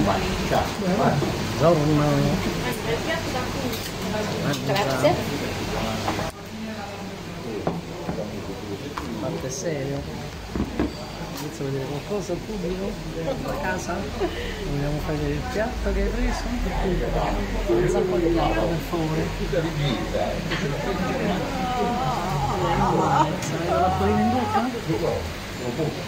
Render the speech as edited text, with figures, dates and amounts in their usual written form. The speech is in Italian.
Grazie. Quanto è serio? Inizio a vedere qualcosa al pubblico? A casa? Vogliamo fare vedere il piatto che hai preso? Pensa un po' di piatto per favore. Sai l'acquolina in bocca?